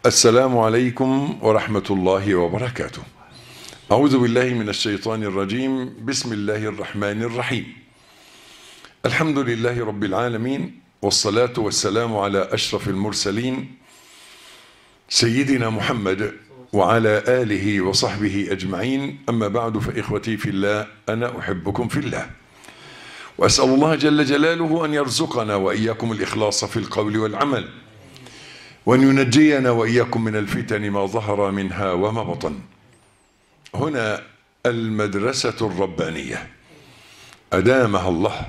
السلام عليكم ورحمة الله وبركاته. أعوذ بالله من الشيطان الرجيم. بسم الله الرحمن الرحيم. الحمد لله رب العالمين، والصلاة والسلام على أشرف المرسلين سيدنا محمد وعلى آله وصحبه أجمعين. أما بعد، فإخوتي في الله، أنا أحبكم في الله، وأسأل الله جل جلاله أن يرزقنا وإياكم الإخلاص في القول والعمل، وأن ينجينا وإياكم من الفتن ما ظهر منها وما بطن. هنا المدرسة الربانية أدامها الله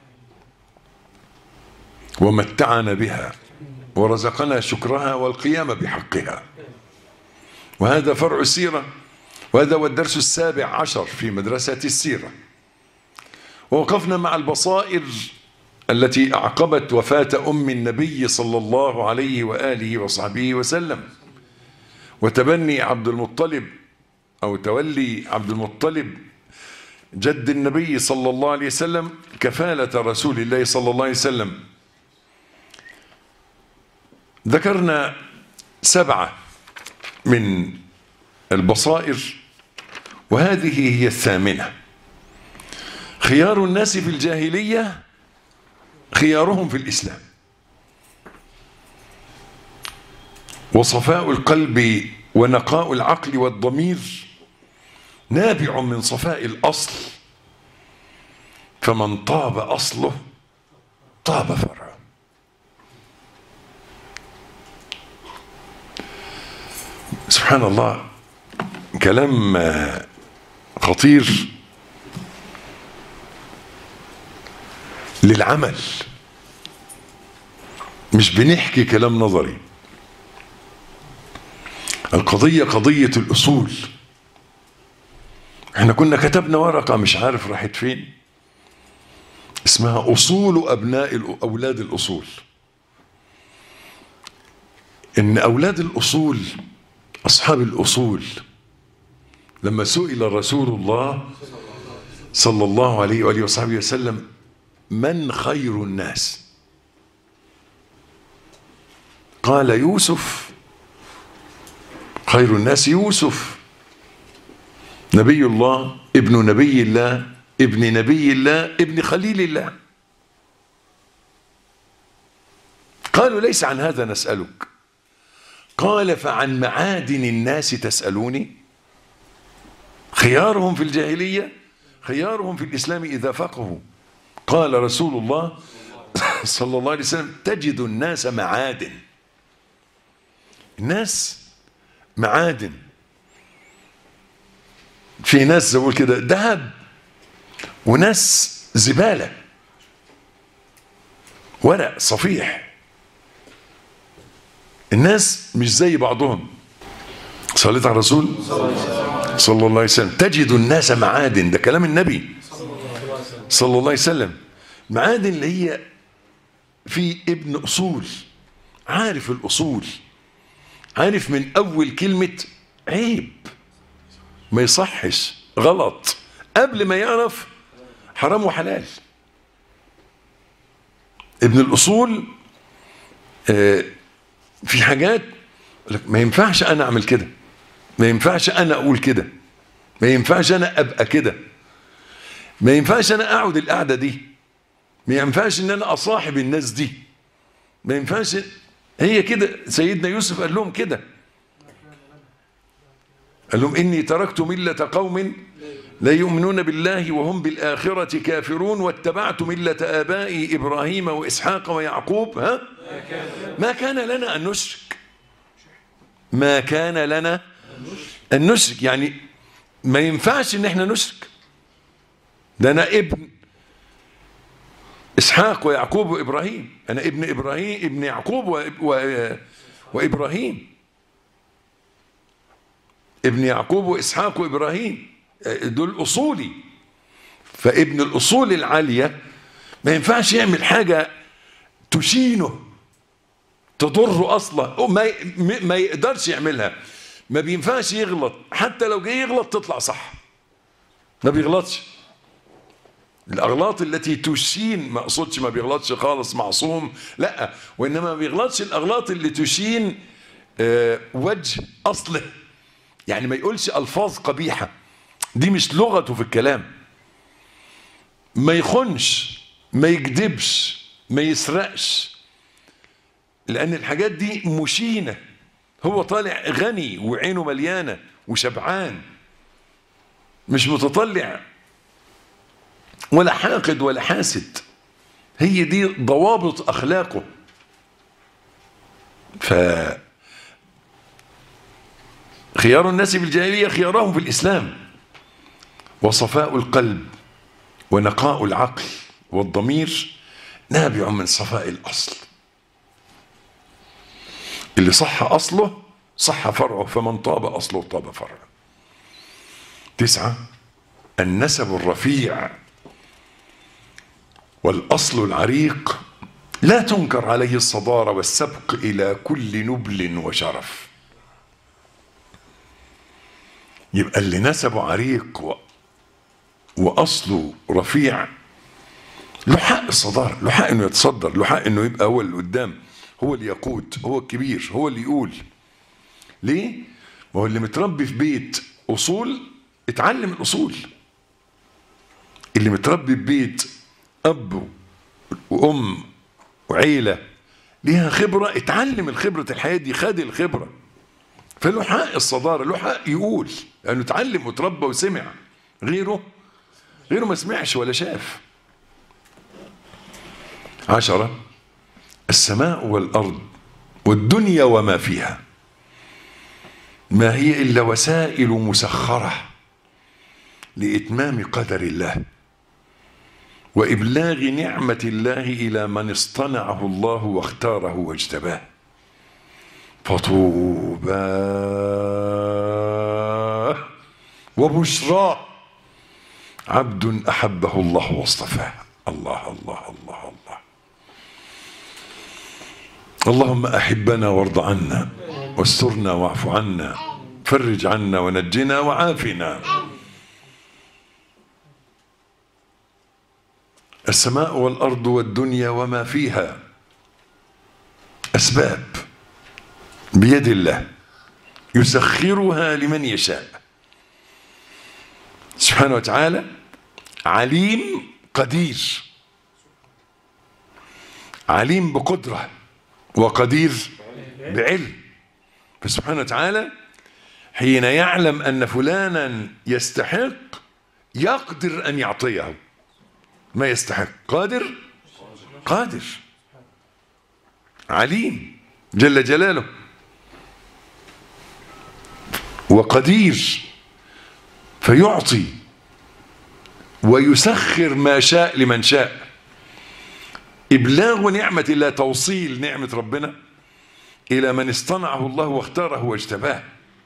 ومتعنا بها ورزقنا شكرها والقيام بحقها، وهذا فرع السيرة، وهذا هو الدرس 17 في مدرسة السيرة. ووقفنا مع البصائر التي أعقبت وفاة أم النبي صلى الله عليه وآله وصحبه وسلم، وتبني عبد المطلب أو تولي عبد المطلب جد النبي صلى الله عليه وسلم كفالة رسول الله صلى الله عليه وسلم. ذكرنا 7 من البصائر، وهذه هي 8. خيار الناس في الجاهلية خيارهم في الإسلام، وصفاء القلب ونقاء العقل والضمير نابع من صفاء الأصل، فمن طاب أصله طاب فرعه. سبحان الله، كلام خطير للعمل، مش بنحكي كلام نظري. القضية قضية الأصول. احنا كنا كتبنا ورقة مش عارف راحت فين، اسمها أصول أولاد الأصول. إن أولاد الأصول، أصحاب الأصول، لما سئل رسول الله صلى الله عليه وآله وصحبه وسلم من خير الناس، قال يوسف. خير الناس يوسف، نبي الله، ابن نبي الله، ابن نبي الله، ابن خليل الله. قالوا ليس عن هذا نسألك، قال فعن معادن الناس تسألوني. خيارهم في الجاهلية خيارهم في الإسلام إذا فقهوا. قال رسول الله صلى الله عليه وسلم تجد الناس معادن. الناس معادن، في ناس زي كده ذهب، وناس زبالة، ورق صفيح. الناس مش زي بعضهم. صليت على الرسول صلى الله عليه وسلم. تجد الناس معادن، ده كلام النبي صلى الله عليه وسلم. معادن اللي هي في ابن أصول، عارف الأصول، عارف من أول كلمة عيب، ما يصحش، غلط، قبل ما يعرف حرام وحلال. ابن الأصول في حاجات ما ينفعش أنا أعمل كده، ما ينفعش أنا أقول كده، ما ينفعش أنا أبقى كده، ما ينفعش أنا أقعد القعدة دي، ما ينفعش إن أنا أصاحب الناس دي، ما ينفعش. هي كده. سيدنا يوسف قال لهم كده، قال لهم إني تركت ملة قوم لا يؤمنون بالله وهم بالآخرة كافرون، واتبعت ملة آبائي إبراهيم وإسحاق ويعقوب. ما كان لنا أن نشرك، ما كان لنا أن نشرك، يعني ما ينفعش إن احنا نشرك. ده أنا ابن إسحاق ويعقوب وإبراهيم، أنا ابن إبراهيم، ابن يعقوب وإبراهيم، ابن يعقوب وإسحاق وإبراهيم، دول أصولي. فابن الأصول العالية ما ينفعش يعمل حاجة تشينه، تضره أصلا، ما يقدرش يعملها. ما بينفعش يغلط، حتى لو جاي يغلط تطلع صح، ما بيغلطش. الأغلاط التي تشين، ما أقصدش ما بيغلطش خالص معصوم، لا، وإنما ما بيغلطش الأغلاط اللي تشين وجه أصله، يعني ما يقولش ألفاظ قبيحة، دي مش لغته في الكلام. ما يخونش، ما يكذبش، ما يسرقش، لأن الحاجات دي مشينة. هو طالع غني وعينه مليانة وشبعان، مش متطلع ولا حاقد ولا حاسد. هي دي ضوابط أخلاقه. خيار الناس في الجاهلية خيارهم في الإسلام. وصفاء القلب ونقاء العقل والضمير نابع من صفاء الأصل. اللي صح أصله صح فرعه، فمن طاب أصله طاب فرعه. 9 النسب الرفيع والأصل العريق لا تنكر عليه الصدارة والسبق إلى كل نبل وشرف. يبقى اللي نسبه عريق وأصله رفيع له حق الصدارة، له حق إنه يتصدر، له حق إنه يبقى هو اللي قدام، هو اللي يقود، هو الكبير، هو اللي يقول. ليه؟ ما هو اللي متربي في بيت أصول اتعلم الأصول. اللي متربي في بيت أب وأم وعيلة ليها خبرة اتعلم الخبرة الحياة دي، خد الخبرة، فله حق الصدارة، له حق يقول لأنه اتعلم وتربى وسمع. غيره ما سمعش ولا شاف. 10 السماء والأرض والدنيا وما فيها ما هي إلا وسائل مسخرة لإتمام قدر الله وإبلاغ نعمة الله إلى من اصطنعه الله واختاره واجتباه. فطوبى وبشرى عبد أحبه الله واصطفاه. الله الله الله الله. اللهم أحبنا وارض عنا واسترنا واعف عنا، فرج عنا ونجنا وعافنا. السماء والأرض والدنيا وما فيها أسباب بيد الله يسخرها لمن يشاء سبحانه وتعالى. عليم قدير، عليم بقدرة وقدير بعلم. فسبحانه وتعالى حين يعلم أن فلانا يستحق يقدر أن يعطيه ما يستحق. قادر عليم جل جلاله، وقدير فيعطي ويسخر ما شاء لمن شاء. إبلاغ نعمة الله، توصيل نعمة ربنا إلى من اصطنعه الله واختاره واجتباه.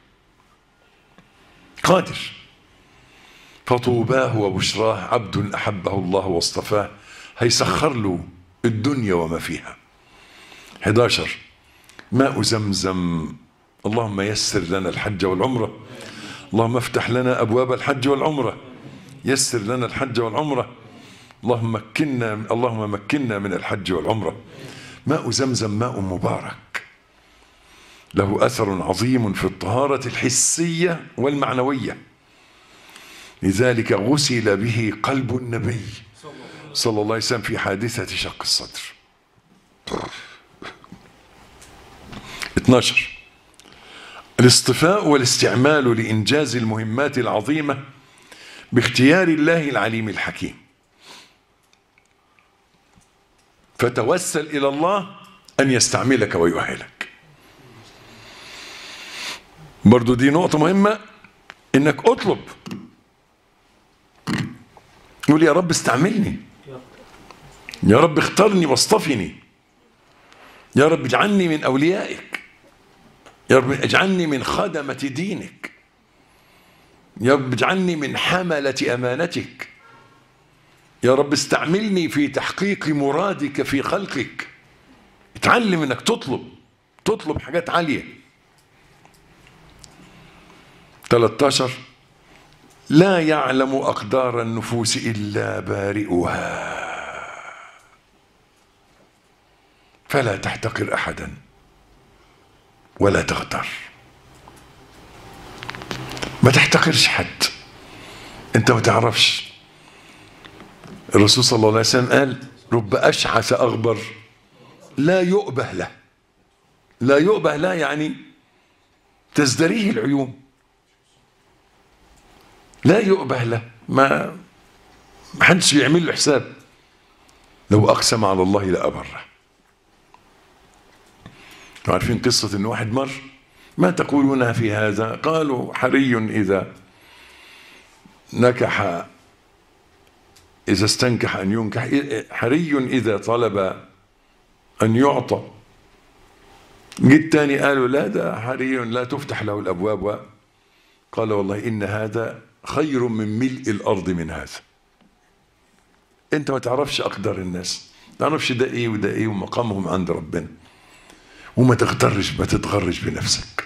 قادر. فطوباه وبشراه عبد أحبه الله واصطفاه، هيسخر له الدنيا وما فيها. 11 ماء زمزم. اللهم يسر لنا الحج والعمرة، اللهم افتح لنا أبواب الحج والعمرة، يسر لنا الحج والعمرة، اللهم مكننا من الحج والعمرة. ماء زمزم ماء مبارك له أثر عظيم في الطهارة الحسية والمعنوية، لذلك غسل به قلب النبي صلى الله عليه وسلم في حادثة شق الصدر. 12 الاصطفاء والاستعمال لإنجاز المهمات العظيمة باختيار الله العليم الحكيم. فتوسل إلى الله أن يستعملك ويؤهلك. برضو دي نقطة مهمة، إنك أطلب، يقول يا رب استعملني، يا رب اختارني واصطفني، يا رب اجعلني من أوليائك، يا رب اجعلني من خدمة دينك، يا رب اجعلني من حملة أمانتك، يا رب استعملني في تحقيق مرادك في خلقك. اتعلم انك تطلب حاجات عالية. 13 لا يعلم أقدار النفوس إلا بارئها، فلا تحتقر أحدا. ولا تغتر. ما تحتقرش حد، انت ما تعرفش. الرسول صلى الله عليه وسلم قال: رب أشعث أغبر لا يؤبه له. لا يؤبه له يعني تزدريه العيون، لا يؤبه له، ما حدش يعمل له حساب. لو أقسم على الله لأبره. عارفين قصة إن واحد مر: ما تقولون في هذا؟ قالوا: حري إذا نكح، إذا استنكح أن ينكح، حري إذا طلب أن يعطى. جيت تاني قالوا: لا، ده حري لا تفتح له الأبواب. قال: والله إن هذا خير من ملء الأرض من هذا. أنت ما تعرفش أقدار الناس، ما تعرفش ده إيه وده إيه ومقامهم عند ربنا. وما تغترش، ما تتغرش بنفسك.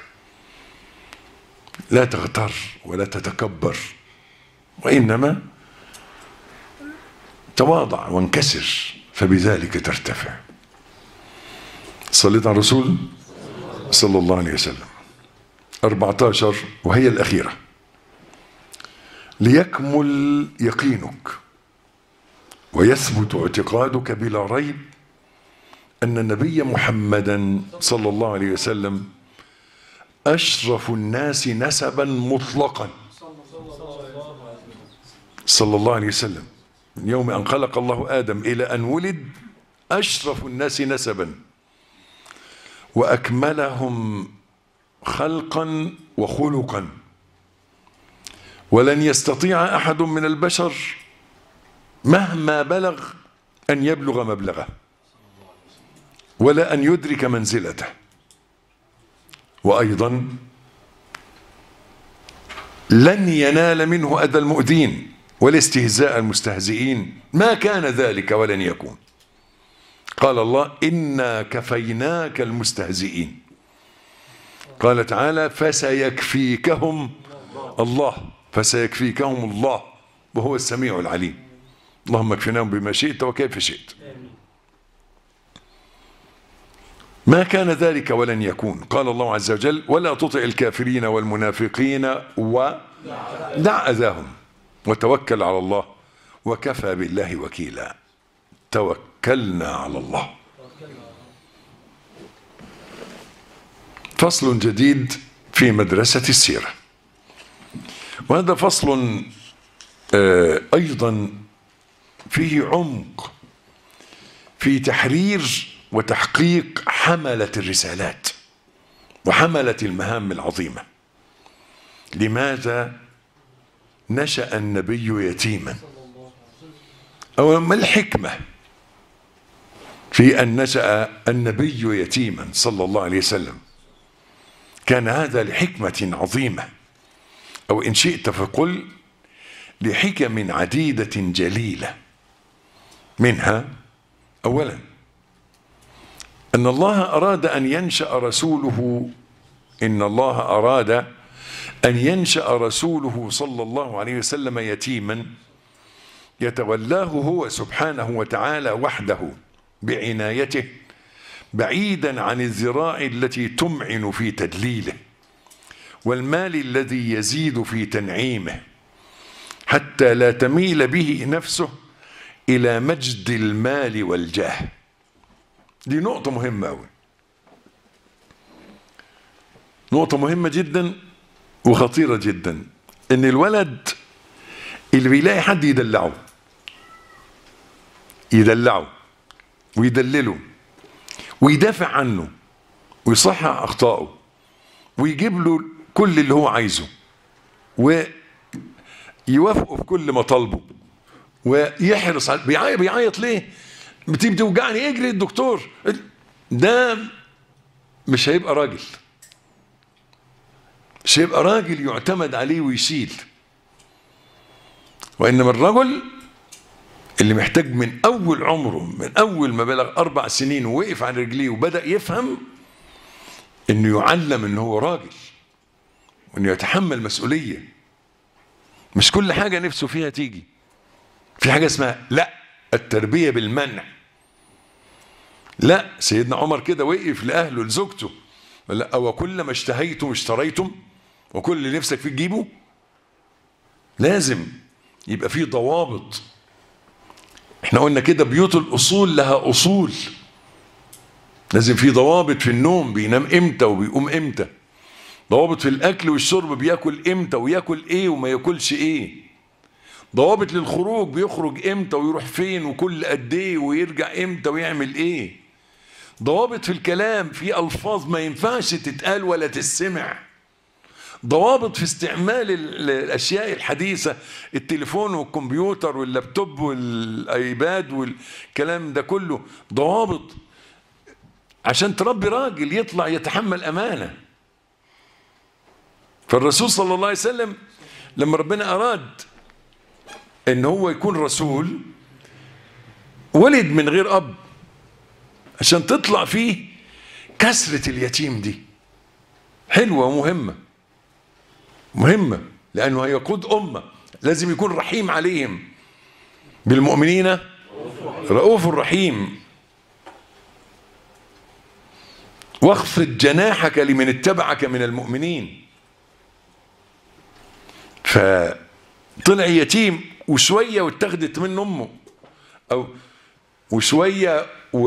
لا تغتر ولا تتكبر، وإنما تواضع وانكسر، فبذلك ترتفع. صليت على الرسول صلى الله عليه وسلم. 14 وهي الأخيرة: ليكمل يقينك ويثبت اعتقادك بلا ريب أن النبي محمدا صلى الله عليه وسلم أشرف الناس نسبا مطلقا، صلى الله عليه وسلم، من يوم أن خلق الله آدم إلى أن ولد أشرف الناس نسبا وأكملهم خلقا وخلقا. ولن يستطيع أحد من البشر مهما بلغ أن يبلغ مبلغه، ولا أن يدرك منزلته. وأيضا لن ينال منه أذى المؤذين ولا استهزاء المستهزئين، ما كان ذلك ولن يكون. قال الله: إنا كفيناك المستهزئين. قال تعالى: فسيكفيكهم الله، فسيكفيكهم الله وهو السميع العليم. اللهم اكفناهم بما شئت وكيف شئت. ما كان ذلك ولن يكون. قال الله عز وجل: ولا تطع الكافرين والمنافقين ودع أذاهم وتوكل على الله وكفى بالله وكيلا. توكلنا على الله. فصل جديد في مدرسة السيرة، وهذا فصل أيضا فيه عمق في تحرير وتحقيق حملة الرسالات وحملة المهام العظيمة. لماذا نشأ النبي يتيما؟ أو ما الحكمة في أن نشأ النبي يتيما صلى الله عليه وسلم؟ كان هذا لحكمة عظيمة، أو إن شئت فقل لحكم عديدة جليلة. منها أولا أن الله أراد أن ينشأ رسوله، إن الله أراد أن ينشأ رسوله صلى الله عليه وسلم يتيما يتولاه هو سبحانه وتعالى وحده بعنايته، بعيدا عن الذراع التي تمعن في تدليله والمال الذي يزيد في تنعيمه، حتى لا تميل به نفسه إلى مجد المال والجاه. دي نقطة مهمة أوي، نقطة مهمة جدا وخطيرة جدا. إن الولد اللي بيلاقي حد يدلعه ويدلله ويدافع عنه ويصحح أخطائه ويجيب له كل اللي هو عايزه ويوافقه في كل مطالبه ويحرص على، بيعيط ليه؟ بتوجعني، اجري الدكتور. ده مش هيبقى راجل، مش هيبقى راجل يعتمد عليه ويشيل. وإنما الرجل اللي محتاج من أول عمره، من أول ما بلغ 4 سنين ووقف على رجليه وبدأ يفهم، إنه يعلم إنه هو راجل وإنه يتحمل مسؤولية. مش كل حاجة نفسه فيها تيجي. في حاجة اسمها لا، التربية بالمنع. لا، سيدنا عمر كده وقف لأهله لزوجته لا، أو كلما اشتهيتم اشتريتم وكل اللي نفسك فيه تجيبه. لازم يبقى فيه ضوابط. احنا قلنا كده بيوت الأصول لها أصول. لازم فيه ضوابط في النوم، بينام امتى وبيقوم امتى. ضوابط في الأكل والشرب، بياكل امتى وياكل ايه وما ياكلش ايه. ضوابط للخروج، بيخرج امتى ويروح فين وكل قد ايه ويرجع امتى ويعمل ايه. ضوابط في الكلام، في ألفاظ ما ينفعش تتقال ولا تسمع. ضوابط في استعمال الأشياء الحديثة، التليفون والكمبيوتر واللابتوب والآيباد والكلام ده كله. ضوابط عشان تربي راجل يطلع يتحمل أمانة. فالرسول صلى الله عليه وسلم لما ربنا أراد إن هو يكون رسول، ولد من غير أب عشان تطلع فيه كسرة اليتيم دي. حلوة ومهمة، مهمة، لأنه هيقود أمة. لازم يكون رحيم عليهم. بالمؤمنين رؤوف رحيم. واخفض جناحك لمن اتبعك من المؤمنين. فطلع يتيم وشوية واتخذت منه أمه، أو وشوية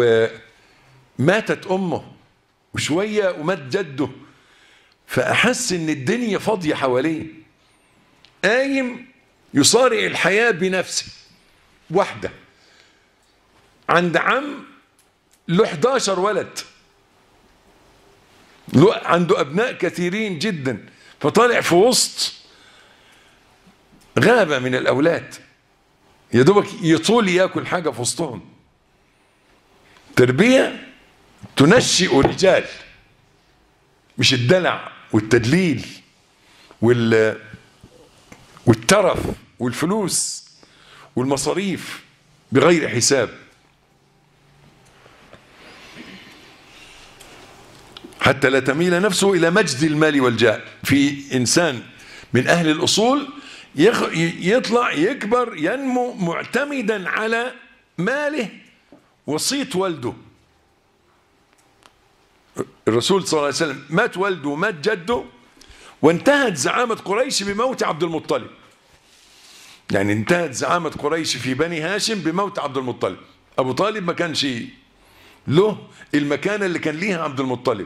وماتت أمه، وشوية ومات جده. فأحس إن الدنيا فاضية حواليه، قايم يصارع الحياة بنفسه وحده. عند عم له 11 ولد، عنده أبناء كثيرين جدا، فطالع في وسط غابة من الأولاد، يا دوبك يطول ياكل حاجة في وسطهم. تربية تنشئ رجال، مش الدلع والتدليل والترف والفلوس والمصاريف بغير حساب. حتى لا تميل نفسه إلى مجد المال والجاه. في إنسان من أهل الأصول يطلع يكبر ينمو معتمدا على ماله وصيت والده. الرسول صلى الله عليه وسلم مات والده ومات جده، وانتهت زعامة قريش بموت عبد المطلب. يعني انتهت زعامة قريش في بني هاشم بموت عبد المطلب. أبو طالب ما كانش له المكانة اللي كان ليها عبد المطلب.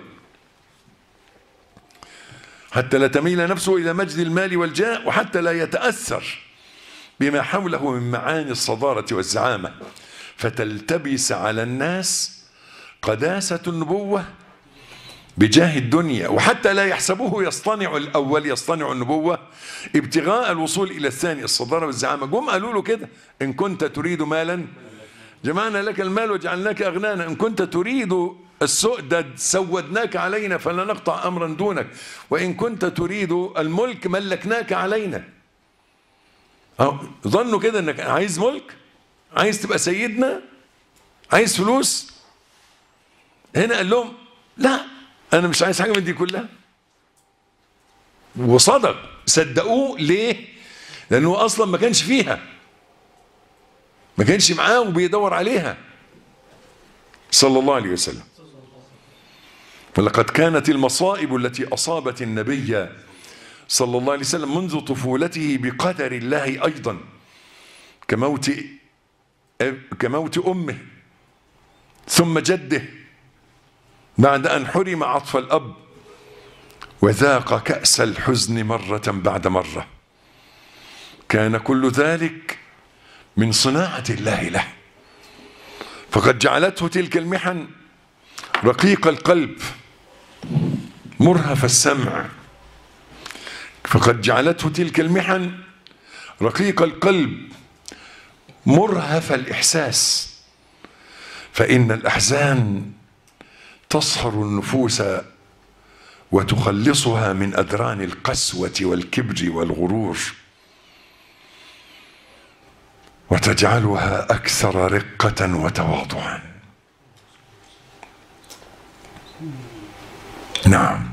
حتى لا تميل نفسه إلى مجد المال والجاه، وحتى لا يتأثر بما حوله من معاني الصدارة والزعامة، فتلتبس على الناس قداسة النبوة بجاه الدنيا، وحتى لا يحسبوه يصطنع الأول، يصطنع النبوة ابتغاء الوصول إلى الثاني، الصدارة والزعامة. جم قالوا له كده: إن كنت تريد مالا جمعنا لك المال وجعلناك أغنانا، إن كنت تريد السؤدد سودناك علينا فلا نقطع أمرا دونك، وإن كنت تريد الملك ملكناك علينا. ظنوا كده إنك عايز ملك، عايز تبقى سيدنا، عايز فلوس. هنا قال لهم: لا، أنا مش عايز حاجة من دي كلها. وصدق، صدقوه. ليه؟ لأنه أصلا ما كانش فيها، ما كانش معاه وبيدور عليها صلى الله عليه وسلم. ولقد كانت المصائب التي أصابت النبي صلى الله عليه وسلم منذ طفولته بقدر الله أيضا، كموت أمه ثم جده بعد أن حرم عطف الأب، وذاق كأس الحزن مرة بعد مرة. كان كل ذلك من صناعة الله له، فقد جعلته تلك المحن رقيق القلب مرهف السمع، فقد جعلته تلك المحن رقيق القلب مرهف الإحساس. فإن الأحزان تصهر النفوس وتخلصها من أذران القسوة والكبر والغرور، وتجعلها أكثر رقة وتواضعا. نعم،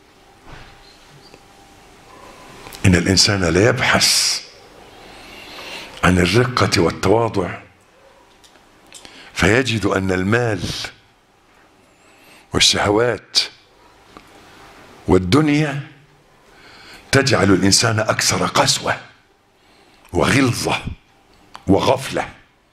إن الإنسان لا يبحث عن الرقة والتواضع فيجد أن المال والشهوات والدنيا تجعل الإنسان أكثر قسوة وغلظة وغفلة.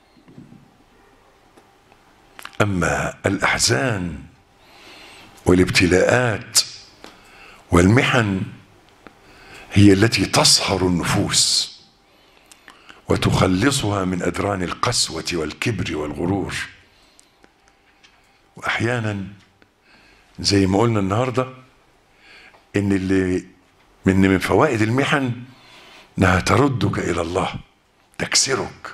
أما الأحزان والابتلاءات والمحن هي التي تصهر النفوس وتخلصها من أدران القسوة والكبر والغرور. وأحيانا زي ما قلنا النهاردة إن اللي من فوائد المحن إنها تردك إلى الله، تكسرك.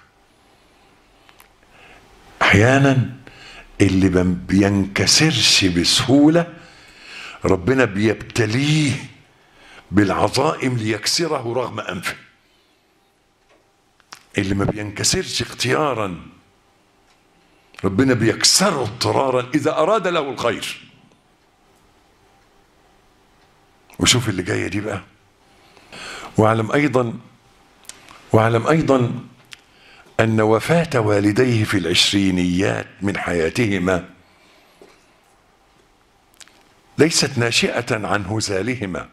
أحيانا اللي بينكسرش بسهولة ربنا بيبتليه بالعظائم ليكسره رغم أنفه. اللي ما بينكسرش اختيارا ربنا بيكسره اضطرارا إذا أراد له الخير. وشوف اللي جاية دي بقى. واعلم أيضا أن وفاة والديه في العشرينيات من حياتهما ليست ناشئة عن هزالهما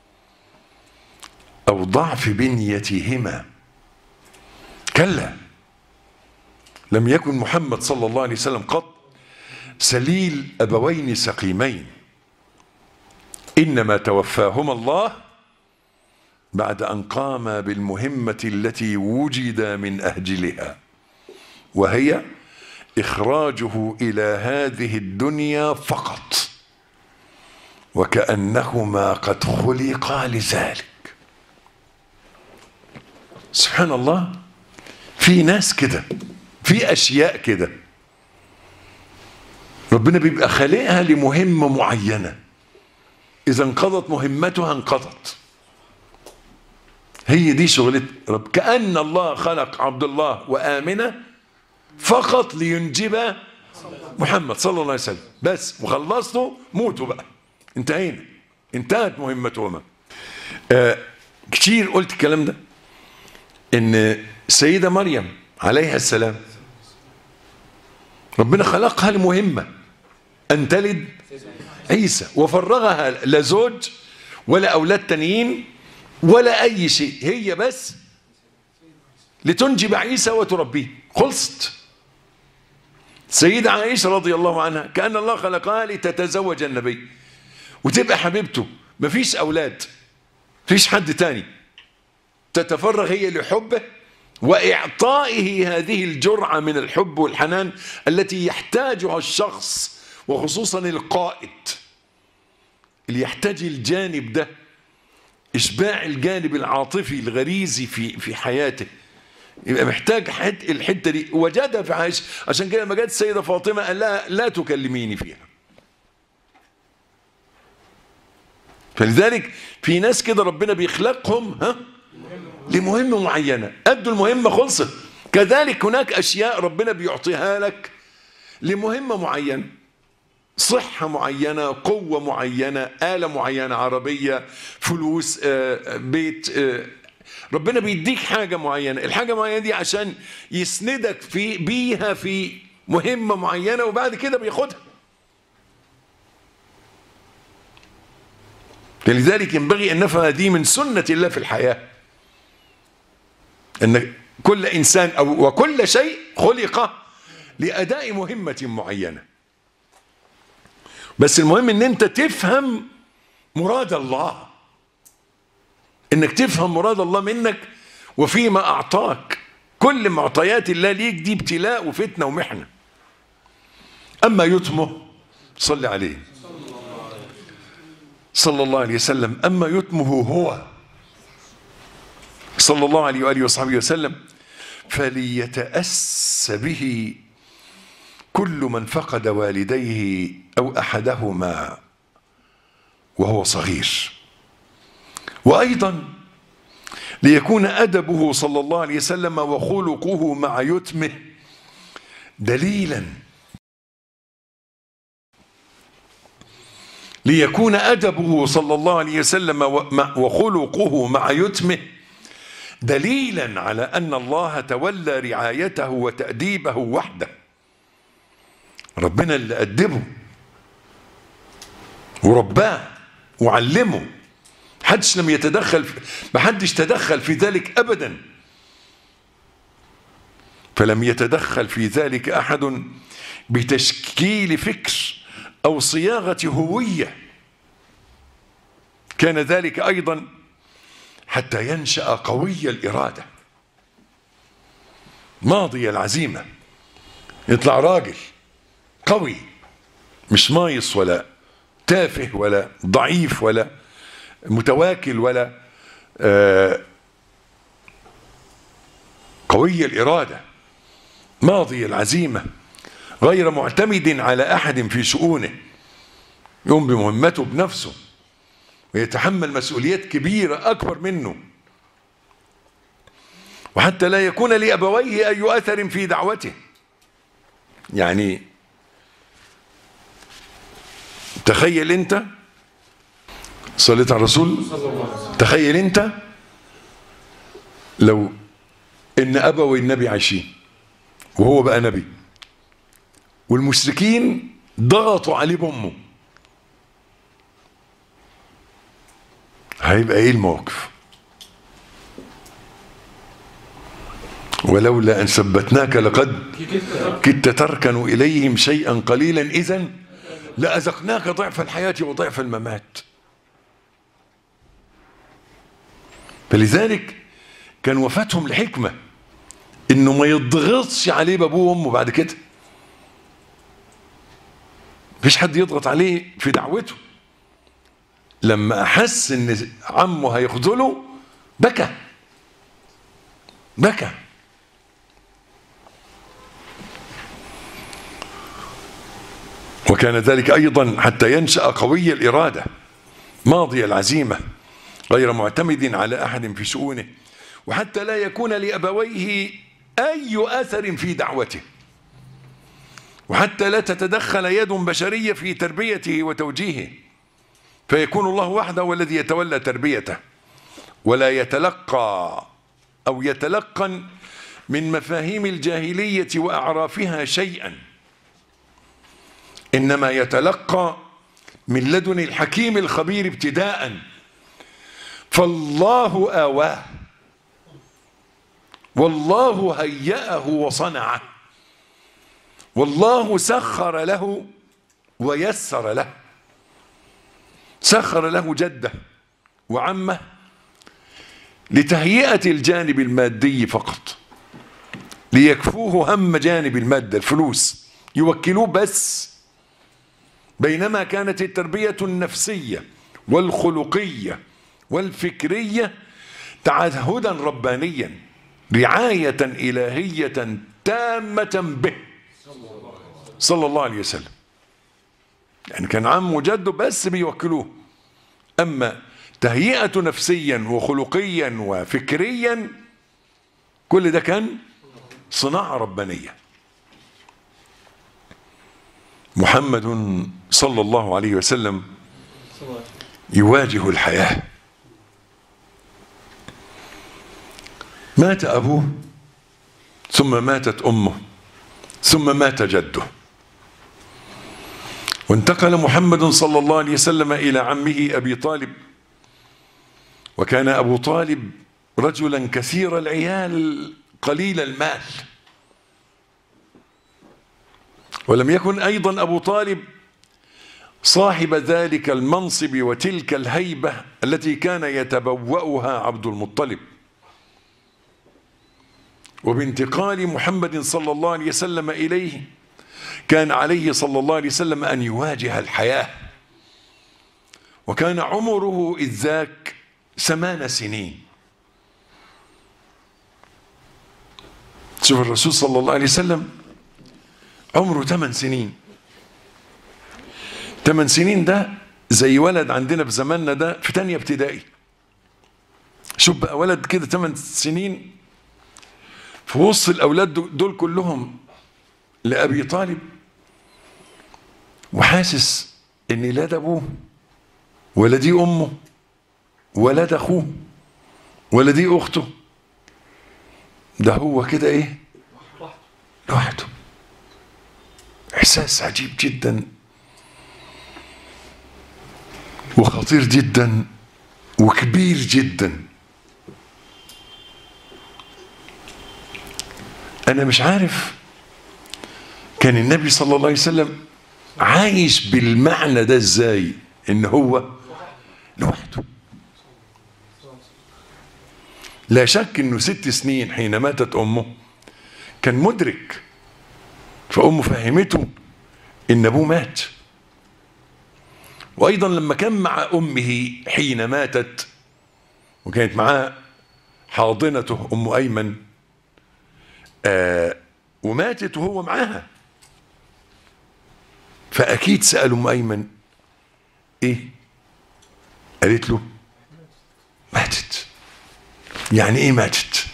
أو ضعف بنيتهما، كلا، لم يكن محمد صلى الله عليه وسلم قط سليل أبوين سقيمين، إنما توفاهما الله بعد أن قام بالمهمة التي وجد من أجلها، وهي إخراجه إلى هذه الدنيا فقط، وكأنهما قد خلقا لذلك. سبحان الله. في ناس كده، في أشياء كده ربنا بيبقى خالقها لمهمة معينة، إذا انقضت مهمتها انقضت. هي دي شغلة رب. كأن الله خلق عبد الله وآمنة فقط لينجب محمد صلى الله عليه وسلم بس، وخلصته موتوا بقى، انتهينا، انتهت مهمتهما. كتير قلت الكلام ده، ان السيدة مريم عليها السلام ربنا خلقها لمهمة أن تلد عيسى، وفرغها لا زوج ولا أولاد تانيين ولا أي شيء، هي بس لتنجب عيسى وتربيه، خلصت. سيدة عائشة رضي الله عنها كأن الله خلقها لتتزوج النبي وتبقى حبيبته، مفيش أولاد، مفيش حد تاني، تتفرغ هي لحبه وإعطائه هذه الجرعة من الحب والحنان التي يحتاجها الشخص، وخصوصا القائد اللي يحتاج الجانب ده، إشباع الجانب العاطفي الغريزي في حياته، يبقى محتاج الحتة دي، وجدها في عائشة. عشان كده لما جت السيدة فاطمة قال لها لا تكلميني فيها. فلذلك في ناس كده ربنا بيخلقهم لمهمة معينة، أدوا المهمة خلصت. كذلك هناك أشياء ربنا بيعطيها لك لمهمة معينة، صحة معينة، قوة معينة، آلة معينة، عربية، فلوس، بيت، ربنا بيديك حاجة معينة. الحاجة المعينة دي عشان يسندك بيها في مهمة معينة، وبعد كده بياخدها. لذلك ينبغي أن نفهم هذه من سنة الله في الحياة، أن كل إنسان وكل شيء خلق لأداء مهمة معينة. بس المهم أن أنت تفهم مراد الله، أنك تفهم مراد الله منك وفيما أعطاك. كل معطيات الله ليك دي ابتلاء وفتنة ومحنة. أما يتمه صلى عليه صلى الله عليه وسلم، أما يتمه هو صلى الله عليه وآله وصحبه وسلم فليتأس به كل من فقد والديه أو أحدهما وهو صغير. وأيضا ليكون أدبه صلى الله عليه وسلم وخلقه مع يتمه دليلا، ليكون أدبه صلى الله عليه وسلم وخلقه مع يتمه دليلا على أن الله تولى رعايته وتأديبه وحده. ربنا اللي أدبه ورباه وعلمه. ما حدش تدخل في ذلك أبدا. فلم يتدخل في ذلك أحد بتشكيل فكر أو صياغة هوية. كان ذلك أيضا حتى ينشأ قوي الإرادة ماضي العزيمة، يطلع راجل قوي، مش مايص ولا تافه ولا ضعيف ولا متواكل ولا قوي الإرادة ماضي العزيمة، غير معتمد على أحد في شؤونه، يقوم بمهمته بنفسه ويتحمل مسؤوليات كبيرة أكبر منه. وحتى لا يكون لأبويه أي أثر في دعوته. يعني تخيل أنت، صليت على الرسول، تخيل أنت لو إن أبوي النبي عايشين وهو بقى نبي، والمشركين ضغطوا عليه بأمه، هيبقى إيه الموقف؟ ولولا أن ثبتناك لقد كدت تركن إليهم شيئا قليلا إذن لأذقناك ضعف الحياة وضعف الممات. فلذلك كان وفاتهم لحكمة، إنه ما يضغطش عليه بابوه وأمه بعد كده. مفيش حد يضغط عليه في دعوته. لما أحس إن عمه هيخذله بكى. وكان ذلك أيضا حتى ينشأ قوي الإرادة ماضي العزيمة، غير معتمد على أحد في شؤونه، وحتى لا يكون لأبويه أي أثر في دعوته، وحتى لا تتدخل يد بشرية في تربيته وتوجيهه، فيكون الله وحده هو الذي يتولى تربيته، ولا يتلقى أو يتلقن من مفاهيم الجاهلية وأعرافها شيئا، إنما يتلقى من لدن الحكيم الخبير ابتداء. فالله آواه، والله هيأه وصنعه، والله سخر له ويسر له. سخر له جده وعمه لتهيئة الجانب المادي فقط، ليكفوه هم جانب المادة الفلوس، يوكلوه بس. بينما كانت التربية النفسية والخلقية والفكرية تعهدا ربانيا، رعاية إلهية تامة به صلى الله عليه وسلم. يعني كان عمه وجده بس بيوكلوه، أما تهيئة نفسيا وخلقيا وفكريا كل ده كان صناعة ربانية. محمد صلى الله عليه وسلم يواجه الحياة. مات أبوه، ثم ماتت أمه، ثم مات جده، وانتقل محمد صلى الله عليه وسلم إلى عمه أبي طالب. وكان أبو طالب رجلا كثير العيال قليل المال، ولم يكن أيضا أبو طالب صاحب ذلك المنصب وتلك الهيبة التي كان يتبوأها عبد المطلب. وبانتقال محمد صلى الله عليه وسلم إليه كان عليه صلى الله عليه وسلم أن يواجه الحياة. وكان عمره إذ ذاك 8 سنين. شوف الرسول صلى الله عليه وسلم عمره 8 سنين. 8 سنين ده زي ولد عندنا في زماننا ده في تانية ابتدائي. شوف بقى ولد كده 8 سنين في وسط الأولاد دول كلهم لأبي طالب، وحاسس إن لا ده أبوه ولا دي أمه ولا ده أخوه ولا دي أخته، ده هو كده إيه لوحده. إحساس عجيب جدا. وخطير جدا وكبير جدا. أنا مش عارف كان النبي صلى الله عليه وسلم عايش بالمعنى ده ازاي، ان هو لوحده. لا شك انه 6 سنين حين ماتت امه كان مدرك، فامه فهمته ان ابوه مات. وايضا لما كان مع امه حين ماتت وكانت معاه حاضنته ام ايمن وماتت وهو معاها، فاكيد سأل ام ايمن ايه؟ قالت له ماتت. يعني ايه ماتت؟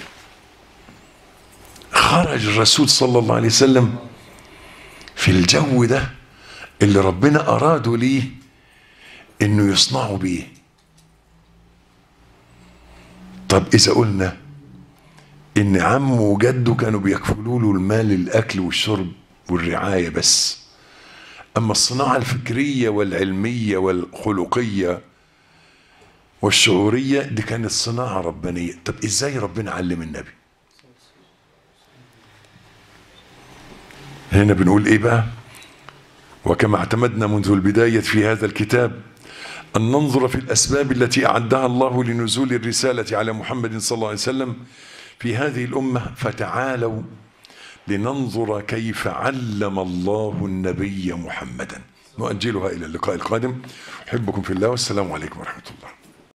خرج الرسول صلى الله عليه وسلم في الجو ده اللي ربنا أراده ليه إنه يصنعوا بيه. طب إذا قلنا إن عمه وجده كانوا بيكفلوا له المال، الأكل والشرب والرعاية بس، أما الصناعة الفكرية والعلمية والخلقية والشعورية دي كانت صناعة ربانية. طب إزاي ربنا علم النبي؟ هنا بنقول إيه بقى؟ وكما اعتمدنا منذ البداية في هذا الكتاب أن ننظر في الأسباب التي أعدها الله لنزول الرسالة على محمد صلى الله عليه وسلم في هذه الأمة، فتعالوا لننظر كيف علم الله النبي محمدا. نؤجلها إلى اللقاء القادم. أحبكم في الله والسلام عليكم ورحمة الله.